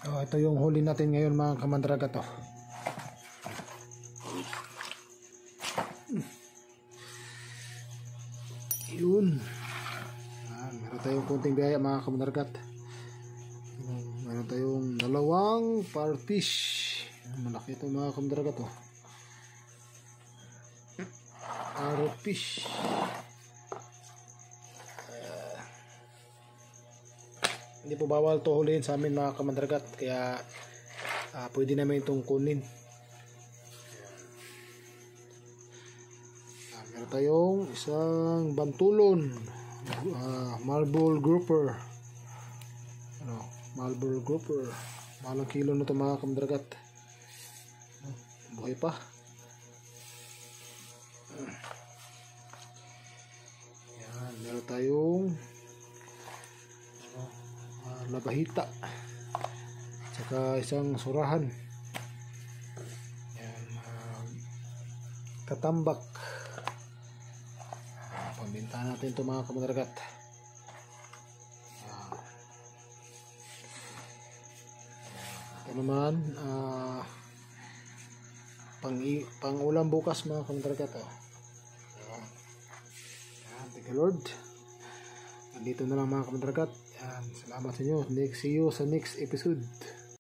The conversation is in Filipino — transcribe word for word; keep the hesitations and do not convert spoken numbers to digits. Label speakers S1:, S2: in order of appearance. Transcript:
S1: Oh, ito yung huli natin ngayon mga kamandraga to. Yun. Ah, meron tayong konting biyaya mga kamandragat. Meron tayong dalawang parfish. Malaki ito mga kamandragat to. Parfish. Uh, hindi po bawal to huliin sa amin mga kamandragat, kaya uh, pwede namin itong kunin. Uh, meron tayong isang bantulon, uh, marble grouper. Ano, marble grouper. Malang kilo na ito mga kamandragat. Uh, buhay pa. Yan, meron tayong uh, labahita, tsaka isang surahan. Yan, uh, katambak. Uh, pambinta natin ito mga kamandragat. Uh, ito naman uh, pang, pang ulam bukas mga kamandragat. Oh. Thank you Lord. Nandito na lang mga kamandragat. Salamat sa inyo. See you sa next episode.